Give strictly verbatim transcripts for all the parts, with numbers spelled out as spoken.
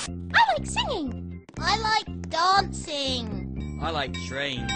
I like singing. I like dancing. I like trains.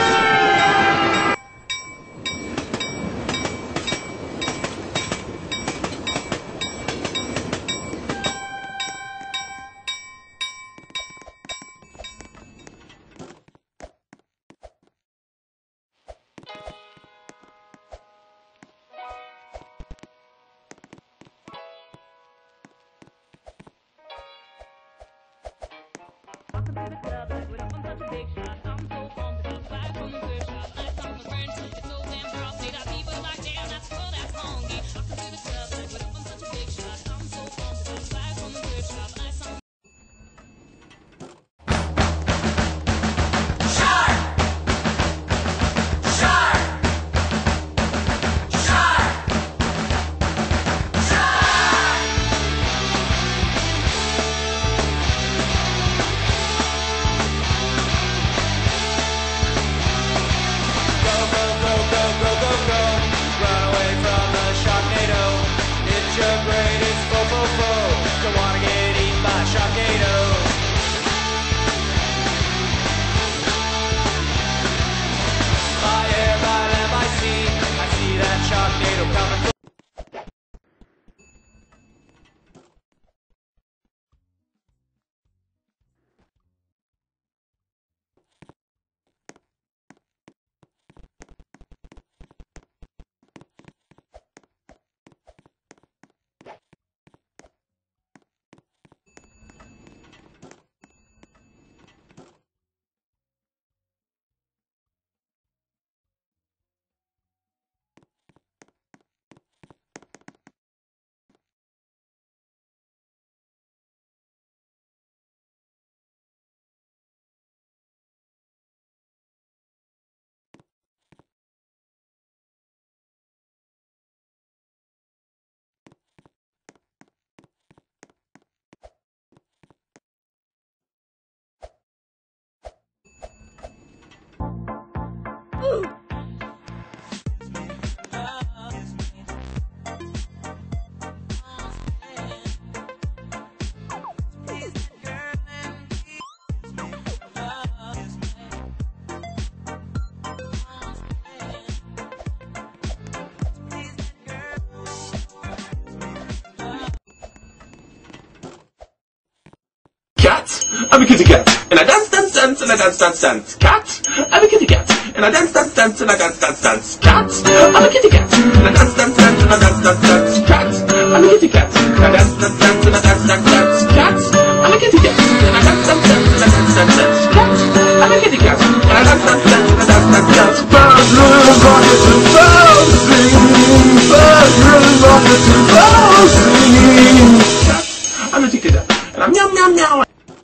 Cat, I'm a kitty cat, and I dance, dance, dance, and I dance, dance, dance. Cat, I'm a kitty cat, and I dance, dance, dance, and I dance, dance, dance. Cat, I'm a kitty cat, and I dance, dance, dance, and I dance, dance, dance. Cat, I'm a kitty cat, and I dance, dance, dance, and I dance, dance, dance. Cat, I'm a kitty cat, and I dance, dance, dance, and I dance, dance, dance. Cat, I'm a kitty cat, and I dance, dance, dance, and I dance, dance, dance. Birds really wanted to birds singing. Birds really wanted to birds singing. Cat, I'm a kitty cat, and I'm meow meow meow.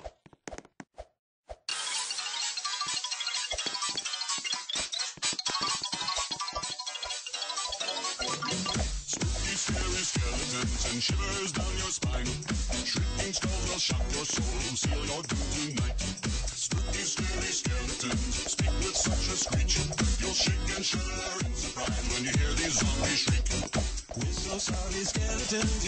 Skeletons and shivers down your spine. Shrieking skulls will shock your soul, seal your doom tonight. Spooky, scary skeletons speak with such a screech. You'll shake and shudder in surprise when you hear these zombies shriek. We're so sorry, skeletons.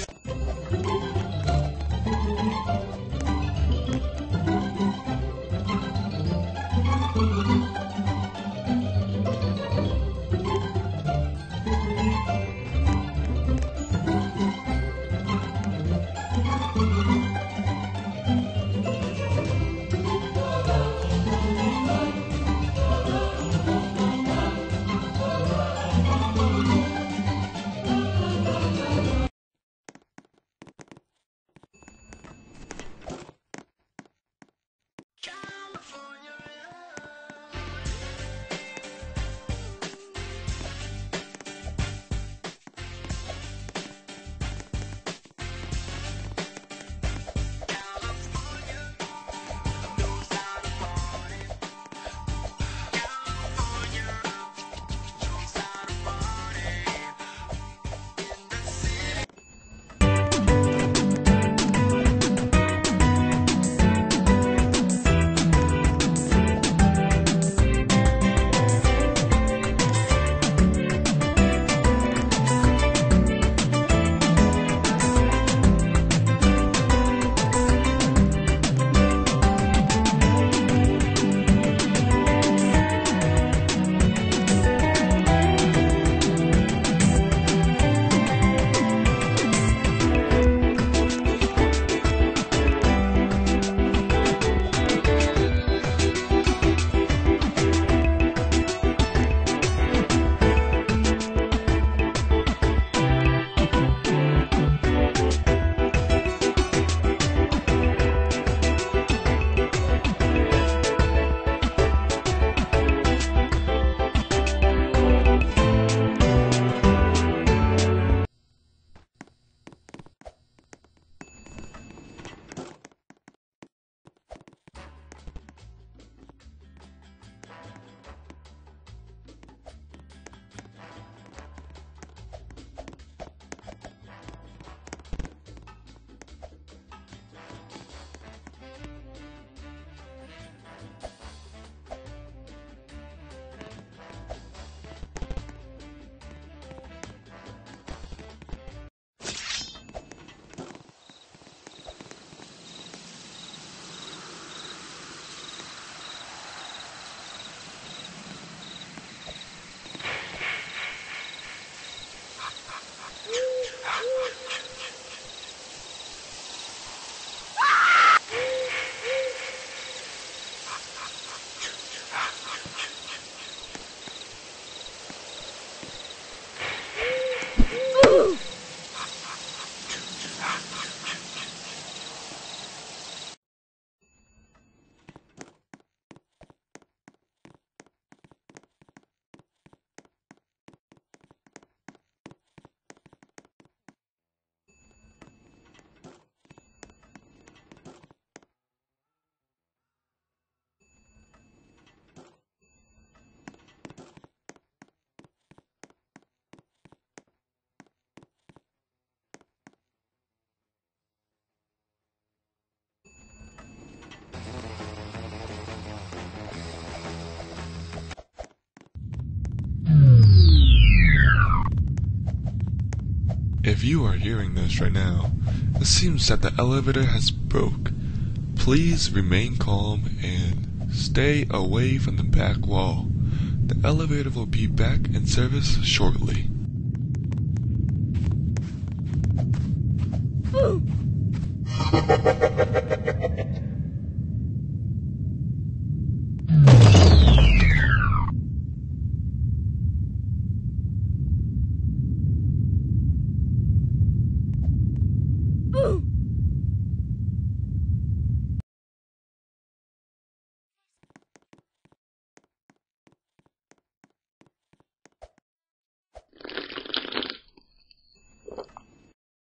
If you are hearing this right now, it seems that the elevator has broke. Please remain calm and stay away from the back wall. The elevator will be back in service shortly.